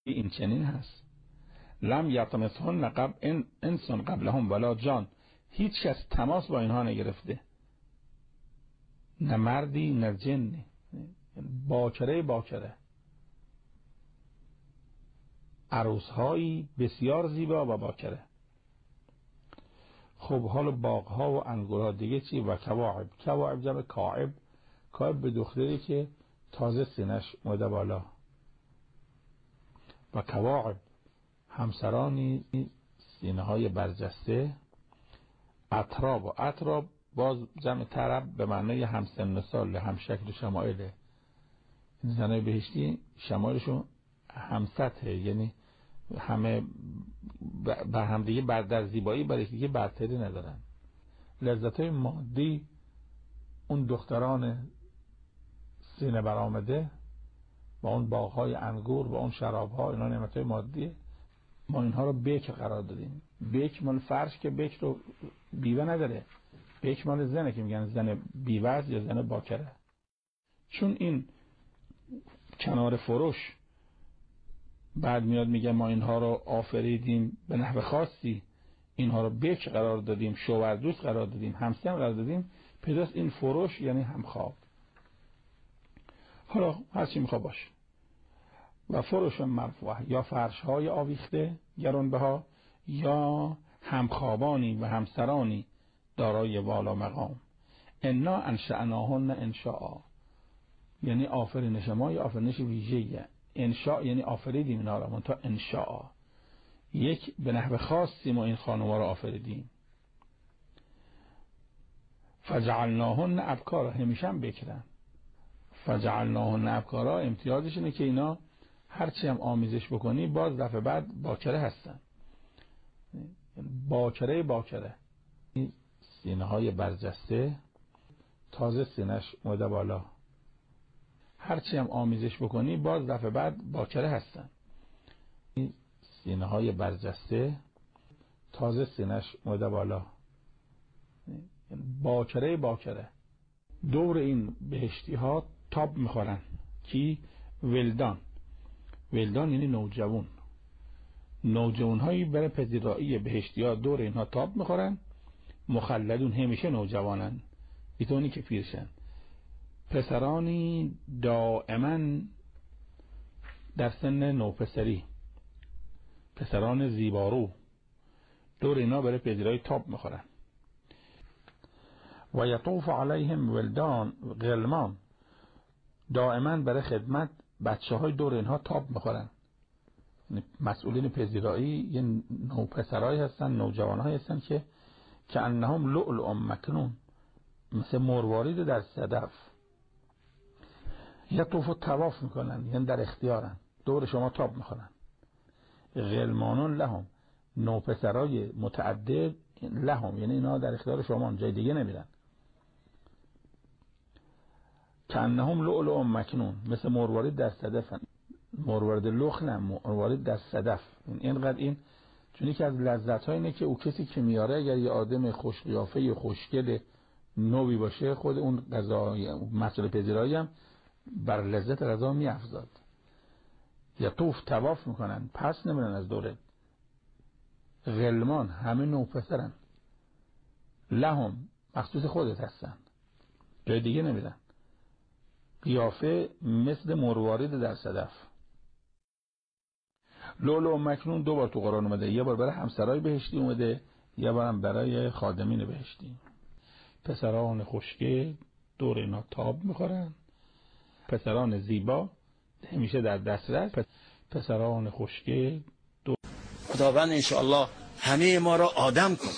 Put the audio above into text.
این چنین هست. لم یطمثهن انسان قبلهم ولا جان، هیچ کس تماس با اینها نگرفته، نه مردی نه جنی، باکره عروسهایی بسیار زیبا و باکره. خب حالا باغها و انگورها دیگه چی؟ و کواعب جمع کاعب به دختری که تازه سینش اومده بالا. و کواعب همسرانی سینه های برجسته. اطراب باز جمع طرب به معنی همسن سال، هم شکل و شمایله. این زنای بهشتی شمایلشون هم سطحه، یعنی همه بر هم دیگه در زیبایی برای دیگه برتری ندارن. لذت‌های مادی اون دختران سینه برآمده با اون باغ‌های انگور و اون شراب‌ها، اینا نعمت‌های مادیه. ما اینها رو بیک قرار دادیم. بیک مال فرش که بیک رو بیوه نداره، بیک مال زنه که میگن زن بیوه یا زن باکره. چون این کنار فروش بعد میاد میگه ما اینها رو آفریدیم به نحو خاصی، اینها رو بیک قرار دادیم، شوهردوست قرار دادیم، همسن قرار دادیم، پیداست این فروش یعنی همخواب. حالا هرچی میخواد باشه. و فروش مرفوعه، یا فرش های آویخته گرانبها، یا همخوابانی و همسرانی دارای والا مقام. انا انشأناهن انشاء، یعنی آفرینش ما یا آفرینش ویژه‌ایه. انشاء یعنی آفریدیم اینا رو، منتها انشاء یک به نحو خاصی ما این خانوما رو آفریدیم. فجعلناهن ابکارا، همیشه هم بکرن. فجعلناهن ابکارا امتیازش اینه که اینا هرچی هم آمیزش بکنی باز دفعه بعد باکره هستن. باکره سینه های برجسته، تازه سینش اومده بالا. هرچی هم آمیزش بکنی باز دفعه بعد باکره هستن. سینه های برجسته، تازه سینش اومده بالا. باکره دور این بهشتی ها تاب میخورن. کی؟ ولدان یعنی نوجوان هایی برای پذیرایی بهشتی ها دور اینها تاب میخورن. مخلدون همیشه نوجوانن، بیتونی که پیرشن. پسرانی دائما در سن نوپسری، پسران زیبارو دور اینا برای پذیرایی تاب میخورن. و یطوف علیهم ولدان غلمان، دائما برای خدمت بچه های دور اینها تاب میخورن. مسئولین پذیرایی یه نوپسرایی هستن، نوجوانهایی هستن که انهم لؤلؤ مکنون، مثل مروارید در صدف. یطوف طواف میکنن، یعنی در اختیارن، دور شما تاب میخورن. غلمانون لهم، نوپسرای متعدد لهم، یعنی اینا در اختیار شما، جای دیگه نمیرن. کانهم لؤلؤ مکنون، مثل مروارید در صدفن. مروارید لخ نه، مروارید در صدف. اینقدر این چون یکی از لذت ها اینه که او کسی که میاره اگر یه آدم خوش قیافه خوشگل نوبی باشه، خود اون غذا مسئول پذیرایی هم بر لذت غذا میافزاد. یا طواف میکنن، پس نمیرن از دوره. غلمان همه نوپسرن، لهم مخصوص خودت هستن، جای دیگه نمیرن. قیافه مثل مروارید در صدف. لؤلؤ مکنون دو بار تو قرآن اومده، یه بار برای همسرای بهشتی اومده، یه بارم برای خادمین بهشتی. پسران خوشگل دور اینا تاب میخورن، پسران زیبا همیشه در دسترس. پسران خوشگل خداوند انشاءالله همه ما را آدم کن.